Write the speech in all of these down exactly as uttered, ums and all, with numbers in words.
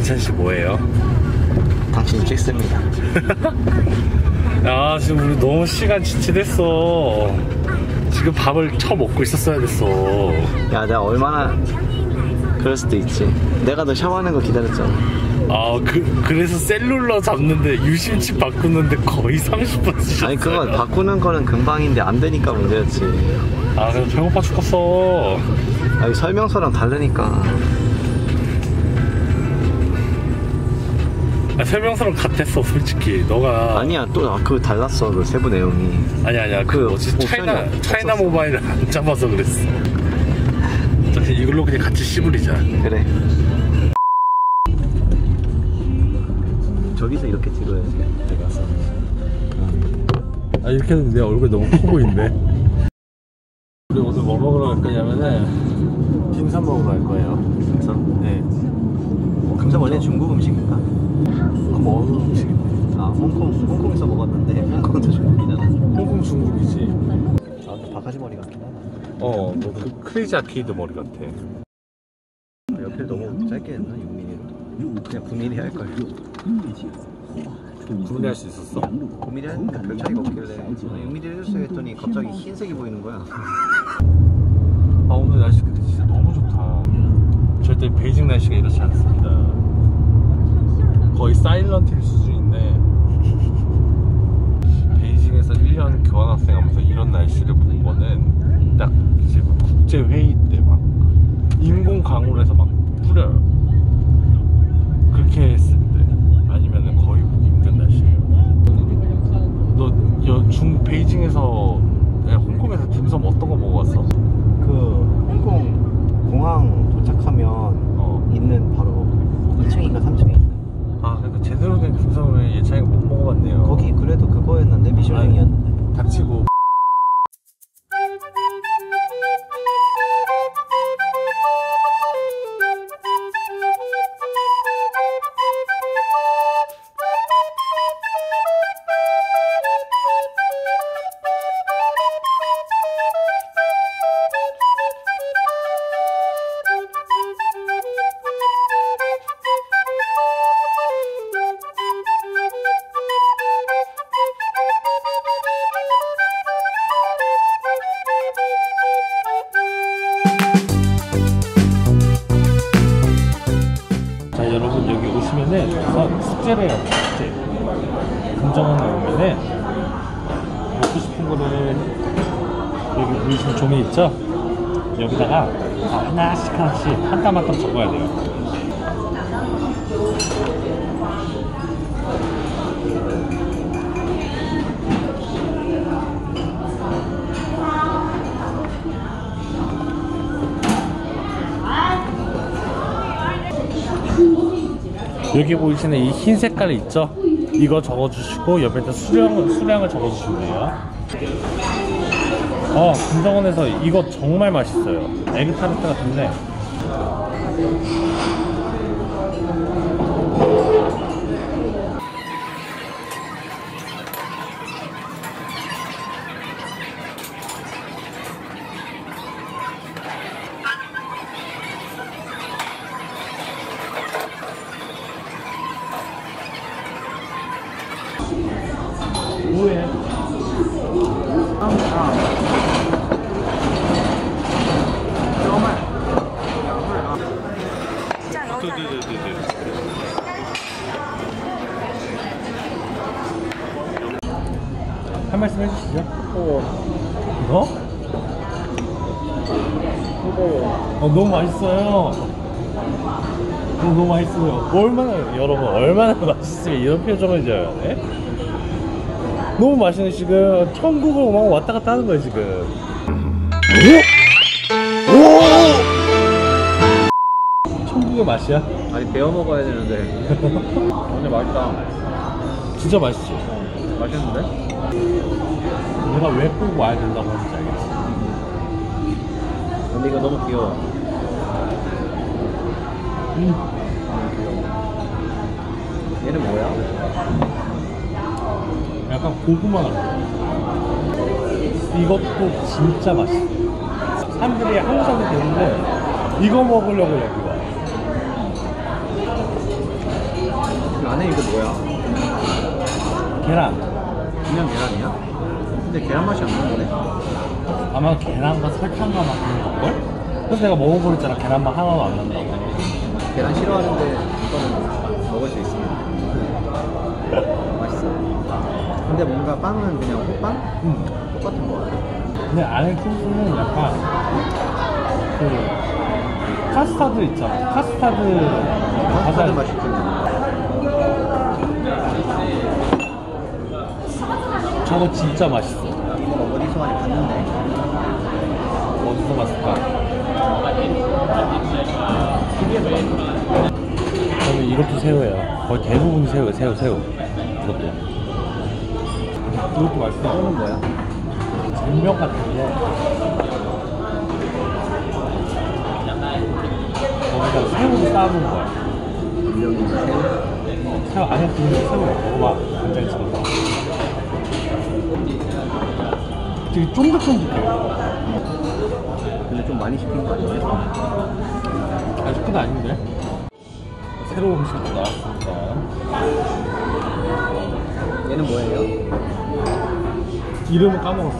이찬씨 뭐예요? 당신이 찍습니다. 야 지금 우리 너무 시간 지체됐어. 지금 밥을 처먹고 있었어야 됐어. 야 내가 얼마나 그럴 수도 있지. 내가 너 샤워하는 거 기다렸잖아. 아 그, 그래서 셀룰러 잡는데 유심칩 바꾸는데 거의 삼십 분 쓰셨어요. 아니 그거 바꾸는 거는 금방인데 안 되니까 문제였지. 아 그래서 배고파 죽겠어. 아니 설명서랑 다르니까. 아, 설명서랑 같았어 솔직히. 너가 아니야 또 그 달랐어 그 세부 내용이. 아니 아니야 그, 그 어찌 차이나 차이나 모바일을 안 잡아서 그랬어. 이걸로 그냥 같이 씹으리자. 그래. 저기서 이렇게 찍어야지. 내가. 아 이렇게 해도 내 얼굴 너무 커 보이는데. 우리 오늘 뭐 먹으러 갈 거냐면은 딤섬 먹으러 갈 거예요. 딤섬? 네. 딤섬 원래 중국 음식인가? 그럼 어느 음식인데? 아 홍콩 홍콩에서 먹었는데 홍콩도 중국이잖아. 홍콩 중국이지. 아 근데 바가지 머리 같긴 하다. 어, 너 그 크레이지 아케이드 머리 같아. 옆에 너무 짧게 했나? 육 밀리미터? 그냥 구 밀리미터 할걸. 구 밀리미터 할 수 있었어? 구 밀리미터 하니까 별 차이가 없길래 육 밀리미터 해줬어요 했더니 갑자기 흰색이 보이는 거야. 아 오늘 날씨 근데 진짜 너무 좋다. 절대 베이징 날씨가 이렇지 않습니다. 거의 사일런트 힐 수준인데 베이징에서 일 년 교환학생 하면서 이런 날씨를 본 거는 딱 이제 국제회의 때 막 인공 강우를 해서 막 뿌려요. 그렇게 했을 때 아니면은 거의 보기 힘든 날씨예요. 너 여, 중 베이징에서 홍콩에서 딤섬 어떤 거 먹어봤어? 그 홍콩 공항 도착하면 어. 있는 바로 이 층인가 삼 층에 있는. 아 그러니까 제대로 된 딤섬을 예찬이가 못 먹어봤네요. 거기 그래도 그거였는데 미슐랭이었는데. 닥치고. 여러분 여기 오시면은 우선 숙제를 해요. 숙제. 금정원에 오면은 먹고 싶은 거를 여기 보이시는 종이 있죠? 여기다가 하나씩 하나씩 한 땀 한 땀 적어야 돼요. 여기 보이시는 이 흰 색깔 있죠? 이거 적어주시고 옆에다 수량, 수량을 적어주시면 돼요. 어, 금정원에서 이거 정말 맛있어요. 에그타르트 같은데 뭐해? 아, 아. 네네네네. 한 말씀 해주시죠. 어. 이거? 어, 너무 맛있어요. 어, 너무 맛있어요. 얼마나, 여러분, 얼마나 맛있으면 이런 표정을 지어야 돼? 너무 맛있네. 지금 천국을 막 왔다 갔다 하는 거야 지금. 오! 오! 천국의 맛이야? 아니 배워 먹어야 되는데. 근데 맛있다. 진짜 맛있지? 맛있는데? 내가 왜 꼭 와야 된다고 하는지 알겠어. 근데 이거 너무 귀여워. 음. 얘는 뭐야? 약간 고구마 같아. 이것도 진짜 맛있어. 사람들이 한국 사람들 되는데 이거 먹으려고 여기 와. 안에 이거 뭐야? 계란. 그냥 계란이야? 근데 계란 맛이 안 나는데? 아마 계란과 설탕과 막 그런 걸걸? 그래서 내가 먹어보랬잖아. 계란 맛 하나도 안 난다고. 계란 싫어하는데 이거는 먹을 수 있습니다. 맛있어. 근데 뭔가 빵은 그냥 호빵? 응. 똑같은 거 같아. 근데 안에 소스는 약간 그 카스타드 있잖아. 카스타드 카스타드 과자. 맛이 좀 나. 저거 진짜 맛있어. 이거 어디서 많이 봤는데? 어디서 봤을까? 티비에서 봤어. 저는 이것도 새우예요. 거의 대부분 새우, 새우, 새우. 이것도. 이것도 맛있어. 이거는 뭐야? 전병 같은 게 거기다 새우를 쌓아놓은 거야. 분명히 새우? 새우 안에 들는 새우야. 먹어봐. 간장에 찍어서. 되게 쫀득쫀득해. 근데 좀 많이 시킨 거 아니야? 아직 끝 아닌데? 새로운 음식도 나왔습니다. 얘는 뭐예요? 이름을 까먹었어.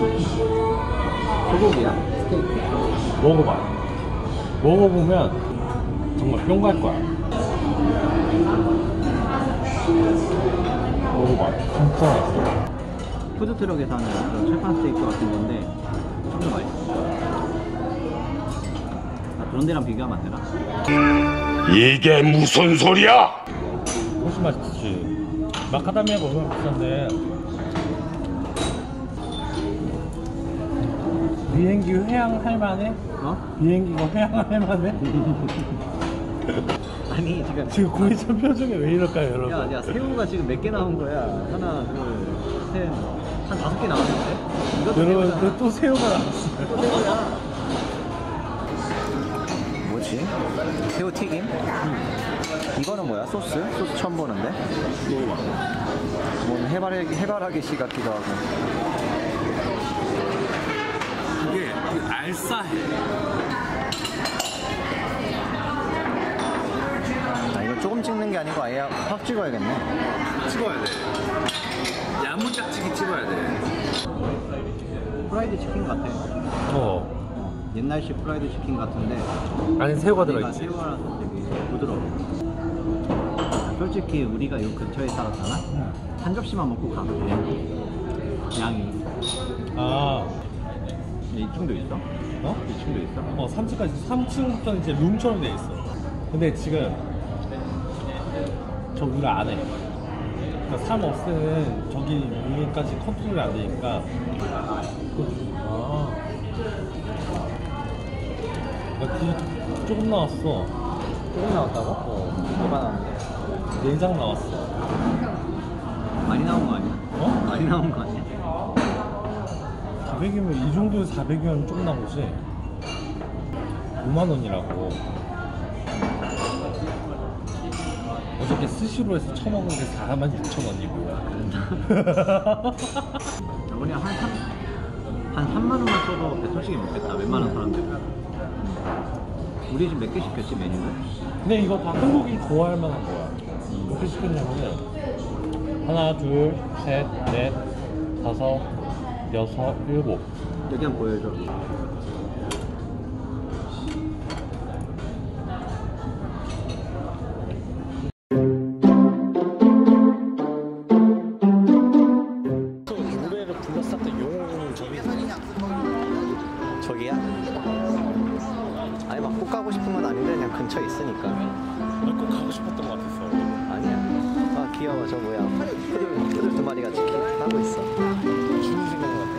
소고기야? 스테이크? 먹어봐. 먹어보면 정말 뿅 갈 거야. 먹어봐. 진짜 맛있어. 푸드트럭에서 하는 그런 철판 스테이크 같은 건데 좀 더 맛있어. 아, 그런 데랑 비교하면 안 되나? 이게 무슨 소리야? 훨씬 맛있지. 마카다미아가 얼마나 비싼데. 비행기 회항할 만해? 어? 비행기가 회항할 만해? 아니 지금 지금 고이찬 표정이 왜 이럴까요, 여러분? 야, 야 새우가 지금 몇 개 나온 거야? 하나, 둘, 셋, 한 다섯 개 나왔는데? 이것도 여러분, 새우잖아. 또 새우가 나왔어요. 또 새우야. 뭐지? 새우 튀김? 이거는 뭐야? 소스? 소스 처음 보는데? 먹어봐. 뭔 해바라기, 해바라기 씨 같기도 하고. 이게 알싸해. 아, 이거 조금 찍는 게 아니고 아예 확 찍어야겠네. 찍어야 돼. 야무짝지게 찍어야 돼. 프라이드 치킨 같아. 어. 옛날식 프라이드 치킨 같은데 안에 새우가 내가 들어있지. 새우라서 되게 부드러워. 솔직히 우리가 이 근처에 살았잖아? 한 접시만 먹고 가면 돼. 양이. 아, 이 층도 있어? 어? 이 층도 있어? 어, 삼 층까지, 삼 층부터는 이제 룸처럼 돼 있어. 근데 지금 저 위를 안 해. 그러니까 삼 업스는 저기 위에까지 컨트롤이 안 되니까. 그, 아. 나 그, 조금 나왔어. 조금 나왔다고? 어. 얼마 나왔는데? 내장 나왔어. 많이 나온 거 아니야? 어? 많이 나온 거 아니야? 사백이면 이 정도에 사백이면 조금 나오지. 오만 원이라고. 어저께 스시로 해서 처먹은 게 사만 육천 원이고. 그냥 한 삼, 한 삼만 원만 써도 배 터지게 먹겠다. 웬만한 사람들. 우리 지금 몇 개 시켰지 메뉴를? 근데 이거 다 한국인 좋아할 만한 거야. 어떻게 시켰냐면은 하나, 둘, 셋, 넷, 다섯, 여섯, 일곱. 여기 한번 보여줘. 노래를 불렀었던 용호는 저기. 저기야? 아니 막 꼭 가고 싶은 건 아닌데 그냥 근처에 있으니까. 꼭 가고 싶었던 것 같았어. 아니야. 아 귀여워 저 뭐야. 푸들 푸들 두 마리가 지키 하고 있어. 주는 생각 같아.